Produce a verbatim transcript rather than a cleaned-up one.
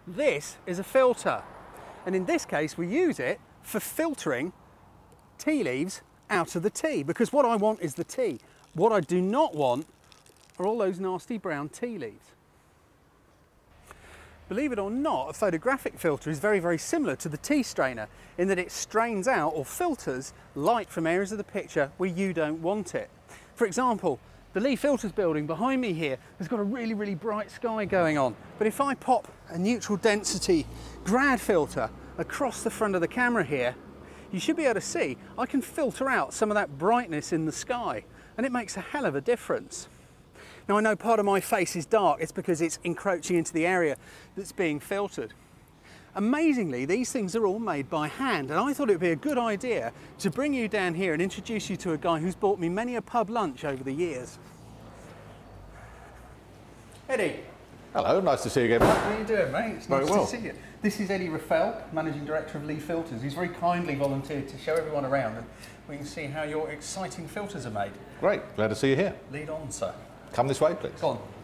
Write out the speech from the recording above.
This is a filter, and in this case we use it for filtering tea leaves out of the tea, because what I want is the tea. What I do not want are all those nasty brown tea leaves. Believe it or not, a photographic filter is very, very similar to the tea strainer in that it strains out or filters light from areas of the picture where you don't want it. For example, the Lee Filters building behind me here has got a really, really bright sky going on. But if I pop a neutral density grad filter across the front of the camera here, you should be able to see I can filter out some of that brightness in the sky, and it makes a hell of a difference. Now I know part of my face is dark, it's because it's encroaching into the area that's being filtered. Amazingly, these things are all made by hand, and I thought it would be a good idea to bring you down here and introduce you to a guy who's bought me many a pub lunch over the years. Eddie. Hello, nice to see you again. How are you doing, mate? It's Very nice well. to see you. This is Eddie Raffel, Managing Director of Lee Filters. He's very kindly volunteered to show everyone around, and we can see how your exciting filters are made. Great, glad to see you here. Lead on, sir. Come this way, please. Go on.